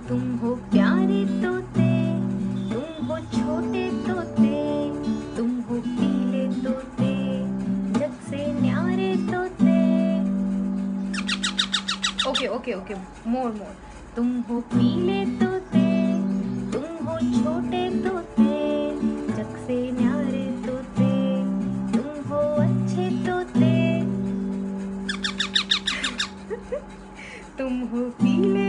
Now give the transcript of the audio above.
तुम हो प्यारे तोते, तुम हो छोटे तोते, तुम हो पीले तोते, जग से न्यारे तोते। ओके ओके ओके, मोर मोर। तुम हो पीले तोते, तुम हो छोटे तोते, जग से न्यारे तोते, तुम हो अच्छे तोते। तुम हो पीले